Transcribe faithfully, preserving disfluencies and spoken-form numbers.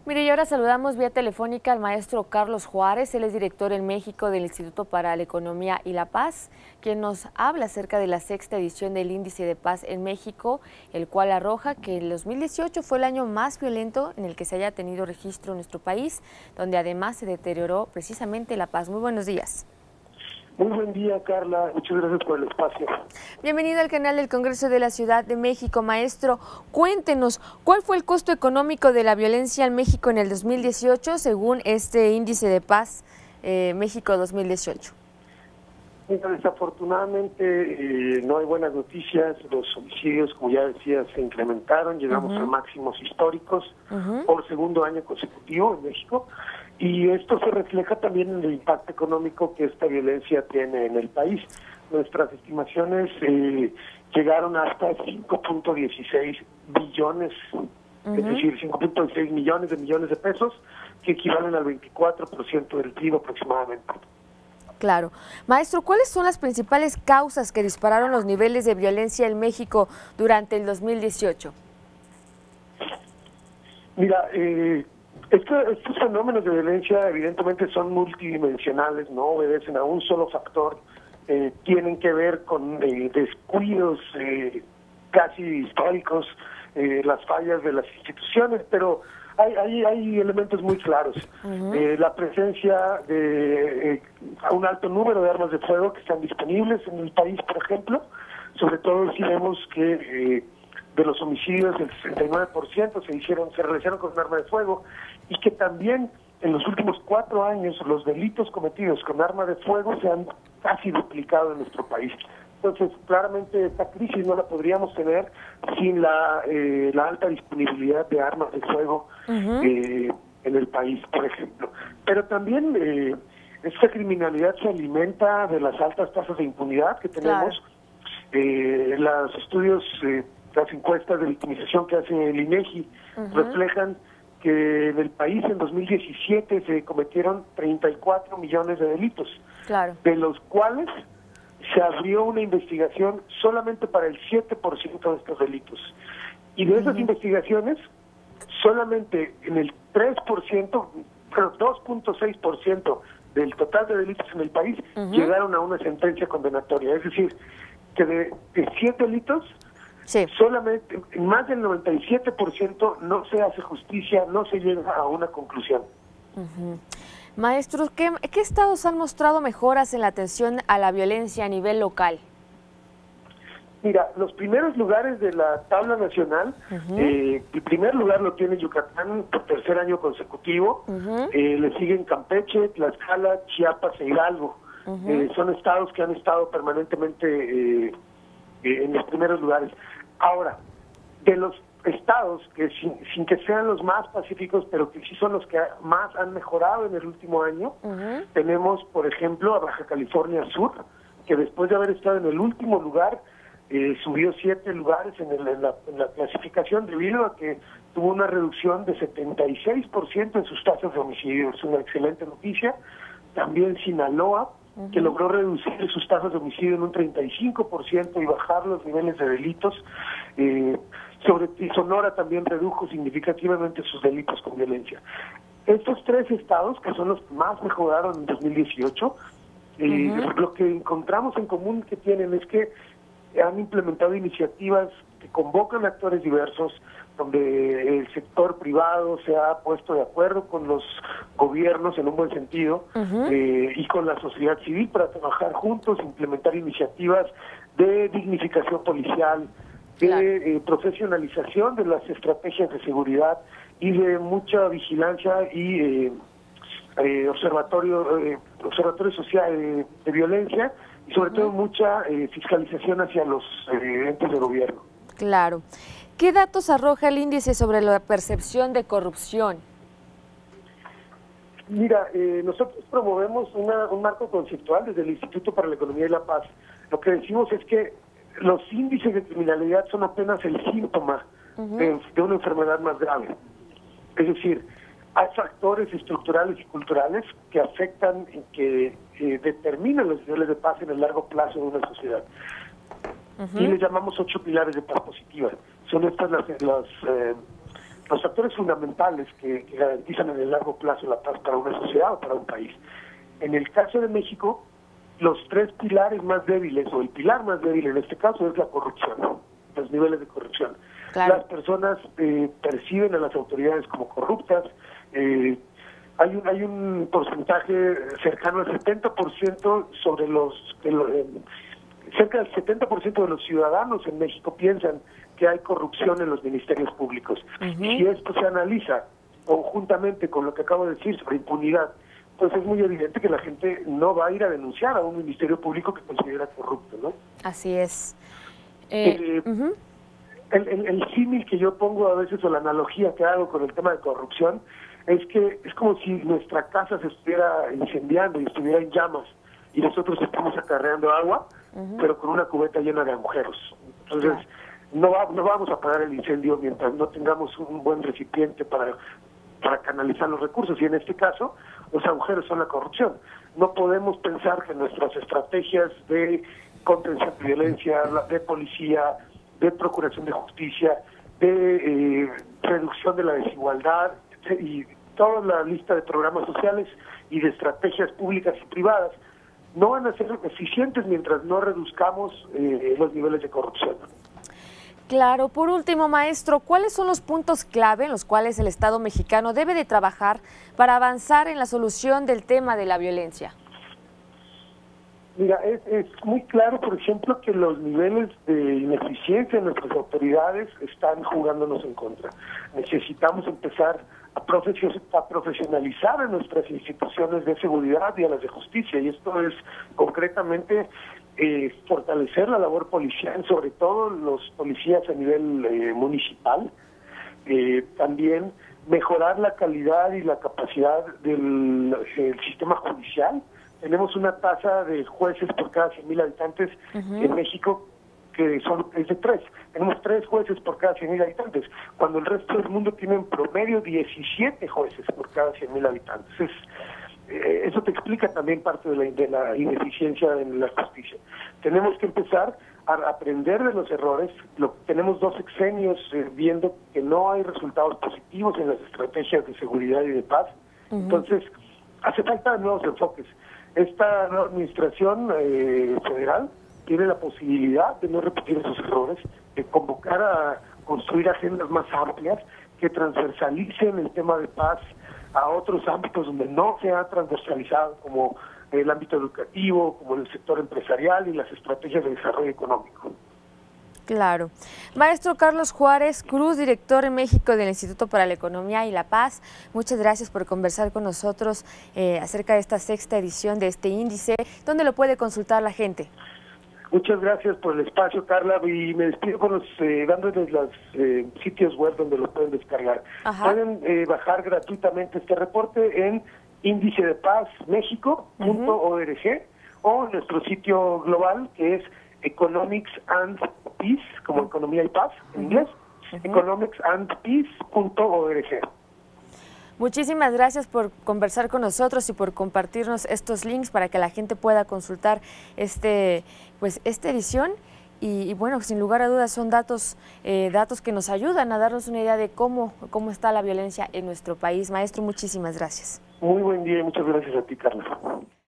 Mire, y ahora saludamos vía telefónica al maestro Carlos Juárez, él es director en México del Instituto para la Economía y la Paz, quien nos habla acerca de la sexta edición del Índice de Paz en México, el cual arroja que el dos mil dieciocho fue el año más violento en el que se haya tenido registro en nuestro país, donde además se deterioró precisamente la paz. Muy buenos días. Muy buen día, Carla. Muchas gracias por el espacio. Bienvenido al canal del Congreso de la Ciudad de México, maestro. Cuéntenos, ¿cuál fue el costo económico de la violencia en México en el dos mil dieciocho, según este Índice de Paz eh, México dos mil dieciocho? Mira, desafortunadamente eh, no hay buenas noticias. Los homicidios, como ya decía, se incrementaron. Llegamos uh-huh. a máximos históricos uh-huh. por segundo año consecutivo en México. Y esto se refleja también en el impacto económico que esta violencia tiene en el país. Nuestras estimaciones eh, llegaron hasta cinco punto dieciséis billones, uh-huh. es decir, cinco punto dieciséis millones de millones de pesos, que equivalen al veinticuatro por ciento del P I B aproximadamente. Claro. Maestro, ¿cuáles son las principales causas que dispararon los niveles de violencia en México durante el dos mil dieciocho? Mira, eh, Estos, estos fenómenos de violencia evidentemente son multidimensionales, no obedecen a un solo factor, eh, tienen que ver con eh, descuidos eh, casi históricos, eh, las fallas de las instituciones, pero hay, hay, hay elementos muy claros. Uh-huh. eh, la presencia de eh, un alto número de armas de fuego que están disponibles en el país, por ejemplo, sobre todo si vemos que eh, de los homicidios el sesenta y nueve por ciento se hicieron, se realizaron con un arma de fuego, y que también en los últimos cuatro años los delitos cometidos con arma de fuego se han casi duplicado en nuestro país. Entonces, claramente esta crisis no la podríamos tener sin la, eh, la alta disponibilidad de armas de fuego uh-huh. eh, en el país, por ejemplo. Pero también eh, esta criminalidad se alimenta de las altas tasas de impunidad que tenemos. Claro. Eh, los estudios, eh, las encuestas de victimización que hace el INEGI uh-huh. reflejan que en el país en dos mil diecisiete se cometieron treinta y cuatro millones de delitos, claro. de los cuales se abrió una investigación solamente para el siete por ciento de estos delitos. Y de esas uh-huh. investigaciones, solamente en el tres por ciento, pero dos punto seis por ciento del total de delitos en el país uh-huh. llegaron a una sentencia condenatoria. Es decir, que de, de siete delitos, sí. solamente más del noventa y siete por ciento no se hace justicia, no se llega a una conclusión. Uh-huh. Maestros, ¿qué, ¿qué estados han mostrado mejoras en la atención a la violencia a nivel local? Mira, los primeros lugares de la tabla nacional, uh-huh. eh, el primer lugar lo tiene Yucatán por tercer año consecutivo, uh-huh. eh, le siguen Campeche, Tlaxcala, Chiapas e Hidalgo. Uh-huh. eh, son estados que han estado permanentemente eh, eh, en los primeros lugares. Ahora, de los estados que sin, sin que sean los más pacíficos, pero que sí son los que más han mejorado en el último año, uh-huh. tenemos, por ejemplo, a Baja California Sur, que después de haber estado en el último lugar, eh, subió siete lugares en, el, en, la, en la clasificación debido a que tuvo una reducción de setenta y seis por ciento en sus tasas de homicidio. Es una excelente noticia. También Sinaloa, uh-huh. que logró reducir sus tasas de homicidio en un treinta y cinco por ciento y bajar los niveles de delitos. Eh, sobre y Sonora también redujo significativamente sus delitos con violencia. Estos tres estados, que son los que más mejoraron en dos mil dieciocho, eh, uh-huh. lo que encontramos en común que tienen es que han implementado iniciativas que convocan actores diversos, donde el sector privado se ha puesto de acuerdo con los gobiernos en un buen sentido uh-huh. eh, y con la sociedad civil para trabajar juntos, implementar iniciativas de dignificación policial, de claro. eh, profesionalización de las estrategias de seguridad y de mucha vigilancia y eh, eh, observatorio eh, observatorio social eh, de violencia y sobre uh-huh. todo mucha eh, fiscalización hacia los eh, entes de gobierno. Claro. ¿Qué datos arroja el índice sobre la percepción de corrupción? Mira, eh, nosotros promovemos una, un marco conceptual desde el Instituto para la Economía y la Paz. Lo que decimos es que los índices de criminalidad son apenas el síntoma uh-huh. de, de una enfermedad más grave. Es decir, hay factores estructurales y culturales que afectan y que eh, determinan los niveles de paz en el largo plazo de una sociedad. Uh-huh. Y les llamamos ocho pilares de paz positiva. Son estas las, las, eh, los factores fundamentales que, que garantizan en el largo plazo la paz para una sociedad o para un país. En el caso de México, los tres pilares más débiles, o el pilar más débil en este caso, es la corrupción, ¿no? Los niveles de corrupción. Claro. Las personas eh, perciben a las autoridades como corruptas. Eh, hay un hay un porcentaje cercano al setenta por ciento sobre los... Eh, cerca del setenta por ciento de los ciudadanos en México piensan que hay corrupción en los ministerios públicos. Uh-huh. Si esto se analiza conjuntamente con lo que acabo de decir sobre impunidad, pues es muy evidente que la gente no va a ir a denunciar a un ministerio público que considera corrupto, ¿no? Así es. Eh, eh, uh-huh. El, el, el símil que yo pongo a veces, o la analogía que hago con el tema de corrupción, es que es como si nuestra casa se estuviera incendiando y estuviera en llamas, y nosotros estamos acarreando agua, uh-huh. pero con una cubeta llena de agujeros. Entonces, claro. no, va, no vamos a apagar el incendio mientras no tengamos un buen recipiente para, para canalizar los recursos, y en este caso, los agujeros son la corrupción. No podemos pensar que nuestras estrategias de contención de violencia, de policía, de procuración de justicia, de eh, reducción de la desigualdad y toda la lista de programas sociales y de estrategias públicas y privadas no van a ser eficientes mientras no reduzcamos eh, los niveles de corrupción. Claro. Por último, maestro, ¿cuáles son los puntos clave en los cuales el Estado mexicano debe de trabajar para avanzar en la solución del tema de la violencia? Mira, es, es muy claro, por ejemplo, que los niveles de ineficiencia de nuestras autoridades están jugándonos en contra. Necesitamos empezar a, a profesionalizar a nuestras instituciones de seguridad y a las de justicia, y esto es concretamente eh, fortalecer la labor policial, sobre todo los policías a nivel eh, municipal, eh, también mejorar la calidad y la capacidad del el sistema judicial. Tenemos una tasa de jueces por cada cien mil habitantes uh-huh. en México que son es de tres. Tenemos tres jueces por cada cien mil habitantes, cuando el resto del mundo tiene en promedio diecisiete jueces por cada cien mil habitantes. Es, eh, eso te explica también parte de la, de la ineficiencia en la justicia. Tenemos que empezar a aprender de los errores. Lo, tenemos dos sexenios eh, viendo que no hay resultados positivos en las estrategias de seguridad y de paz. Uh-huh. Entonces, hace falta nuevos enfoques. Esta nueva administración eh, federal tiene la posibilidad de no repetir esos errores, de convocar a construir agendas más amplias que transversalicen el tema de paz a otros ámbitos donde no se ha transversalizado, como el ámbito educativo, como el sector empresarial y las estrategias de desarrollo económico. Claro. Maestro Carlos Juárez Cruz, director en México del Instituto para la Economía y la Paz, muchas gracias por conversar con nosotros eh, acerca de esta sexta edición de este índice. ¿Dónde lo puede consultar la gente? Muchas gracias por el espacio, Carla, y me despido con los, eh, dándoles los eh, sitios web donde lo pueden descargar. Ajá. Pueden eh, bajar gratuitamente este reporte en índice de paz méxico punto org uh-huh. o en nuestro sitio global, que es Economics and Peace, como economía y paz en uh-huh. inglés, uh-huh. economics and peace punto org. Muchísimas gracias por conversar con nosotros y por compartirnos estos links para que la gente pueda consultar este, pues, esta edición. Y, y bueno, sin lugar a dudas son datos, eh, datos que nos ayudan a darnos una idea de cómo, cómo está la violencia en nuestro país. Maestro, muchísimas gracias. Muy buen día y muchas gracias a ti, Carla.